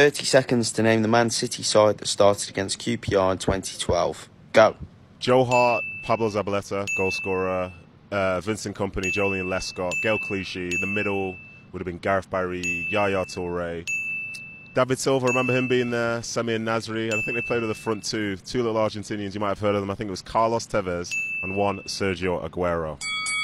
30 seconds to name the Man City side that started against QPR in 2012. Go. Joe Hart, Pablo Zabaleta, goal scorer, Vincent Kompany, Jolien Lescott, Gael Clichy. The middle would have been Gareth Barry, Yaya Toure. David Silva, remember him being there, Samir Nasri, and I think they played with the front two little Argentinians, you might have heard of them. I think it was Carlos Tevez and one Sergio Aguero.